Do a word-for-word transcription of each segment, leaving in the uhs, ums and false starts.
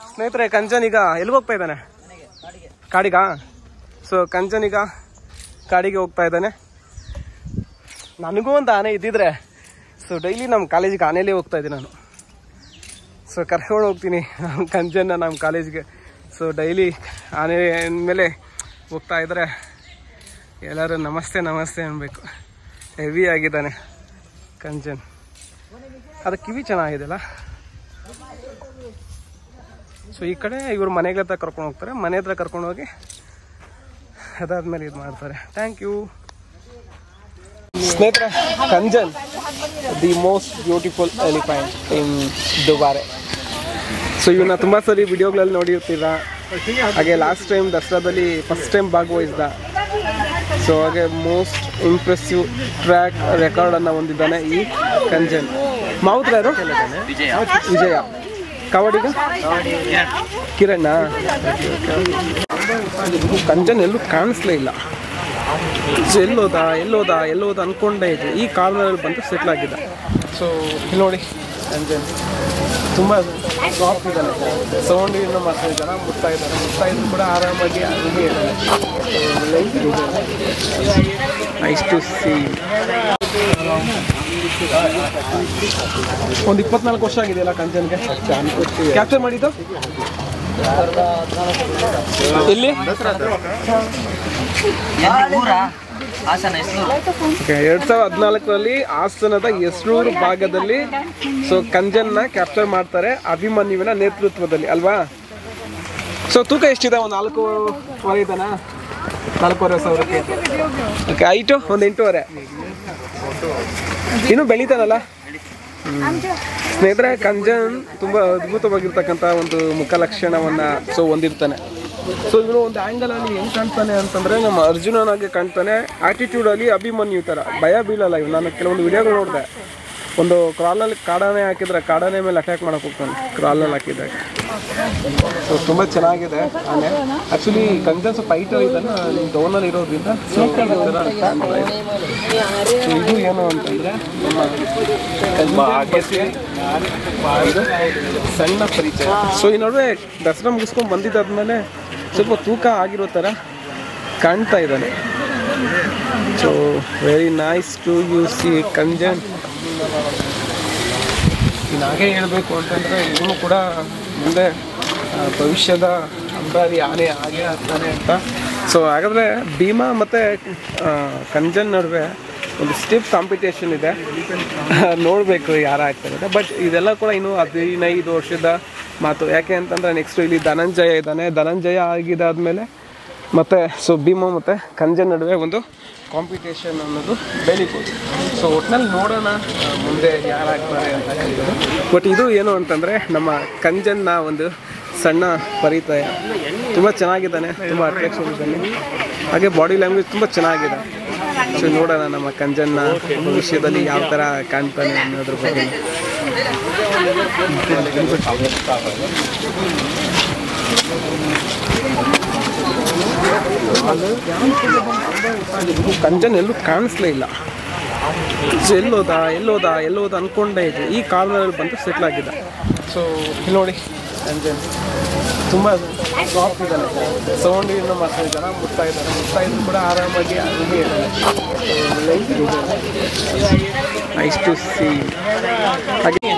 ಸ್ನೇಹಿತರೆ ಕಂಚನ್ ಈಗ ಎಲ್ಲಿಗೆ ಹೋಗ್ತಾ ಇದ್ದಾನೆ? ಕಾಡಿಗಾ? ಸೊ ಕಂಚನ್ ಈಗ ಕಾಡಿಗೆ ಹೋಗ್ತಾ ಇದ್ದಾನೆ. ನನಗೂ ಒಂದು ಆನೆ ಇದ್ದಿದ್ರೆ ಸೊ ಡೈಲಿ ನಮ್ಮ ಕಾಲೇಜಿಗೆ ಆನೆಯಲ್ಲೇ ಹೋಗ್ತಾ ಇದ್ದೀನಿ ನಾನು. ಸೊ ಕರ್ಕೊಂಡು ಹೋಗ್ತೀನಿ ನಮ್ಮ ಕಂಚನ್ನ ನಮ್ಮ ಕಾಲೇಜಿಗೆ. ಸೊ ಡೈಲಿ ಆನೆ ಮೇಲೆ ಹೋಗ್ತಾ ಇದ್ರೆ ಎಲ್ಲರೂ ನಮಸ್ತೆ ನಮಸ್ತೆ ಅನ್ಬೇಕು. ಹೆವಿ ಆಗಿದ್ದಾನೆ ಕಂಚನ್. ಅದು ಕಿವಿ ಚೆನ್ನಾಗಿದೆಯಲ್ಲ. ಸೊ ಈ ಕಡೆ ಇವರು ಮನೆಗಳ ಹತ್ರ ಕರ್ಕೊಂಡು ಹೋಗ್ತಾರೆ, ಮನೆ ಹತ್ರ ಕರ್ಕೊಂಡು ಹೋಗಿ ಅದಾದ್ಮೇಲೆ ಇದು ಮಾಡ್ತಾರೆ. ಥ್ಯಾಂಕ್ ಯು ಸ್ನೇಹಿತರೆ. Kanchan the most beautiful elephant in Dubare. So ಇವನ್ನ ತುಂಬ ಸರಿ ವಿಡಿಯೋಗಳಲ್ಲಿ ನೋಡಿರ್ತೀರ. ಹಾಗೆ ಲಾಸ್ಟ್ ಟೈಮ್ ದಸರಾದಲ್ಲಿ ಫಸ್ಟ್ ಟೈಮ್ ಭಾಗವಹಿಸಿದ. ಸೊ ಹಾಗೆ ಮೋಸ್ಟ್ ಇಂಪ್ರೆಸಿವ್ ಟ್ರ್ಯಾಕ್ ರೆಕಾರ್ಡನ್ನು ಹೊಂದಿದ್ದಾನೆ ಈ ಕಂಚನ್. ಮಾವುತ್ರ ಯಾರು? ವಿಜಯ. ಕಬಡ್ಡಿಗ ಕಿರಣ್. ಕಂಚನ್ ಎಲ್ಲೂ ಕಾಣಿಸ್ಲೇ ಇಲ್ಲ. ಸೊ ಎಲ್ಲೋದ ಎಲ್ಲೋದ ಎಲ್ಲೋದ ಅಂದ್ಕೊಂಡೇ ಇದ್ದೆ. ಈ ಕಾರ್ನರಲ್ಲಿ ಬಂದು ಸೆಟ್ಲ್ ಆಗಿದ್ದ. ಸೊ ಇಲ್ಲಿ ನೋಡಿ ಕಂಚನ್ ತುಂಬ ಸಾಫ್ಟ್ ಇದ್ದಾನೆ. ಸೌಂಡಿನ ಮಾಡ್ತಾ ಇದ್ದಾನೆ, ಮುಟ್ತಾ ಇದ್ದಾನೆ. ಮುಟ್ತಾ ಇದ್ರು ಕೂಡ ಆರಾಮಾಗಿ ಅಲ್ಲಿಗೆ ಇದ್ದಾನೆ. Nice to see. ಒಂದು ಇಪ್ಪತ್ನಾಲ್ಕು ವರ್ಷ ಆಗಿದೆಯಲ್ಲ ಕಂಚನ್ಗೆ. ಕ್ಯಾಪ್ಚರ್ ಮಾಡಿದ್ದು ಎಲ್ಲಿ? ಎರಡ್ ಸಾವಿರದ ಹದಿನಾಲ್ಕರಲ್ಲಿ ಹಾಸನದ ಹೆಸರೂರು ಭಾಗದಲ್ಲಿ ಸೊ ಕಂಚನ್ನ ಕ್ಯಾಪ್ಚರ್ ಮಾಡ್ತಾರೆ ಅಭಿಮನ್ಯುವಿನ ನೇತೃತ್ವದಲ್ಲಿ ಅಲ್ವಾ. ಸೊ ತೂಕ ಎಷ್ಟಿದೆ? ಒಂದು ನಾಲ್ಕೂವರೆ ಇದಾನ? ನಾಲ್ಕೂವರೆ ಸಾವಿರಕ್ಕೆ. ಓಕೆ, ಹೈಟು ಒಂದು ಎಂಟೂವರೆ. ಇನ್ನು ಬೆಳೀತಾನಲ್ಲ. ಸ್ನೇಹಿತರೆ ಕಂಚನ್ ತುಂಬ ಅದ್ಭುತವಾಗಿರ್ತಕ್ಕಂಥ ಒಂದು ಮುಖ ಲಕ್ಷಣವನ್ನ ಸೊ ಹೊಂದಿರ್ತಾನೆ. ಸೊ ಇವನು ಒಂದು ಆ್ಯಂಗಲಲ್ಲಿ ಹೆಂಗೆ ಕಾಣ್ತಾನೆ ಅಂತಂದರೆ ನಮ್ಮ ಅರ್ಜುನನಾಗೆ ಕಾಣ್ತಾನೆ. ಆ್ಯಟಿಟ್ಯೂಡಲ್ಲಿ ಅಭಿಮನ್ಯು ಥರ ಭಯ ಬೀಳಲ್ಲ ಇವ್. ನಾನು ಕೆಲವೊಂದು ವಿಡಿಯೋಗಳು ನೋಡಿದೆ. ಒಂದು ಕ್ರಾಲಲ್ಲಿ ಕಾಡಾನೆ ಹಾಕಿದ್ರೆ ಕಾಡಾನೆ ಮೇಲೆ ಅಟ್ಯಾಕ್ ಮಾಡೋಕೆ ಹೋಗ್ತಾನೆ ಕ್ರಾಲಲ್ಲಿ ಹಾಕಿದಾಗ. ಸೊ ತುಂಬ ಚೆನ್ನಾಗಿದೆ ಆನೆ. ಆ್ಯಕ್ಚುಲಿ ಕಂಚನ್ ಸ್ವಲ್ಪ ಹೈಟಲ್ಲಿ ಇದ್ದಾನೆ, ಡೌನಲ್ಲಿ ಇರೋದ್ರಿಂದ ಸೊ ಥರ ಕಾಣ್ತಾ ಇದೆ. ಸೊ ಇದು ಏನು ಅಂತಂದರೆ ನಮ್ಮ ಸಣ್ಣ ಪರಿಚಯ. ಸೊ ಈ ನಡುವೆ ದಸರಾ ಮುಗಿಸ್ಕೊಂಡು ಬಂದಿದ್ದಾದ್ಮೇಲೆ ಸ್ವಲ್ಪ ತೂಕ ಆಗಿರೋ ಥರ ಕಾಣ್ತಾ ಇದ್ದಾನೆ. So very nice to you see Kanchan. ಇನ್ನು ಹಾಗೆ ಹೇಳಬೇಕು ಅಂತಂದರೆ ಇವನು ಕೂಡ ಮುಂದೆ ಭವಿಷ್ಯದ ಅಂಬಾರಿ ಆನೆ ಹಾಗೆ ಆಗ್ತಾನೆ ಅಂತ. ಸೊ ಹಾಗಾದರೆ ಭೀಮಾ ಮತ್ತು ಕಂಚನ್ ನಡುವೆ ಒಂದು ಸ್ಟಿಪ್ ಕಾಂಪಿಟೇಷನ್ ಇದೆ. ನೋಡಬೇಕು ಯಾರು ಆಗ್ತಾರೆ. ಬಟ್ ಇದೆಲ್ಲ ಕೂಡ ಇನ್ನೂ ಹದಿನೈದು ವರ್ಷದ ಮಾತು. ಯಾಕೆ ಅಂತಂದರೆ ನೆಕ್ಸ್ಟು ಇಲ್ಲಿ ಧನಂಜಯ ಇದ್ದಾನೆ. ಧನಂಜಯ ಆಗಿದ್ದಾದಮೇಲೆ ಮತ್ತು ಸೊ ಭೀಮಾ ಮತ್ತು ಕಂಚನ್ ನಡುವೆ ಒಂದು ಕಾಂಪಿಟೇಷನ್ ಅನ್ನೋದು ಬೆಳಿಬೋದು. ಸೊ ಒಟ್ಟಿನಲ್ಲಿ ನೋಡೋಣ ಮುಂದೆ ಯಾರಾಗ್ತಾರೆ ಅಂತ ಹೇಳ್ತಾರೆ. ಬಟ್ ಇದು ಏನು ಅಂತಂದರೆ ನಮ್ಮ ಕಂಚನ್ನ ಒಂದು ಸಣ್ಣ ಪರಿಚಯ. ತುಂಬ ಚೆನ್ನಾಗಿದ್ದಾನೆ, ತುಂಬ ಅಟ್ರಾಕ್ಷನ್ ಇದ್ದಾನೆ. ಹಾಗೆ ಬಾಡಿ ಲ್ಯಾಂಗ್ವೇಜ್ ತುಂಬ ಚೆನ್ನಾಗಿದೆ. ಸೊ ನೋಡೋಣ ನಮ್ಮ ಕಂಚನ್ನ ಭವಿಷ್ಯದಲ್ಲಿ ಯಾವ ಥರ ಕಾಣ್ತಾನೆ ಅನ್ನೋದ್ರ ಬಗ್ಗೆ. ಕಂಚನ್ ಎಲ್ಲೂ ಕಾಣಿಸ್ಲೇ ಇಲ್ಲ. ಸೊ ಎಲ್ಲೋದ ಎಲ್ಲೋದ ಎಲ್ಲೋದ ಅಂದ್ಕೊಂಡೇ ಇದ್ದೆ. ಈ ಕಾರ್ನರಲ್ಲಿ ಬಂದು ಸೆಟ್ಲ್ ಆಗಿದ್ದ. ಸೊ ಇಲ್ಲಿ ನೋಡಿ ಕಂಚನ್ ತುಂಬ ಸಾಫ್ಟ್ ಇದ್ದಾನೆ. ಸೌಂಡಿನ ಮಾಡ್ತಾ ಇದ್ದಾನೆ, ಮುಟ್ತಾ ಇದ್ದಾನೆ. ಮುಟ್ತಾ ಇದ್ರು ಕೂಡ ಆರಾಮಾಗಿ ಅಲ್ಲಿಗೆ ಇದ್ದಾನೆ. Nice to see. ಹಾಗೆ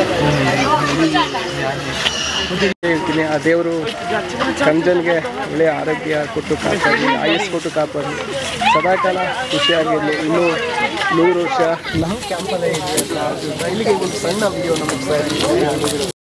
ಹೇಳ್ತೀನಿ, ಆ ದೇವರು ಕಂಜನ್ಗೆ ಒಳ್ಳೆಯ ಆರೋಗ್ಯ ಕೊಟ್ಟು ಕಾಪಾಡಿ, ಆಯುಸ್ ಕೊಟ್ಟು ಕಾಪಾಡಿ, ಸದಾಕಾಲ ಖುಷಿಯಾಗಿರಲಿ. ಇನ್ನೂ ನೂರು ವರ್ಷ ನಾವು ಕ್ಯಾಂಪಲ್ಲೇ ಇದ್ದೀವಿ. ಇಲ್ಲಿಗೆ ಒಂದು ಸಣ್ಣ ವಿಡಿಯೋ ನಮಗೆ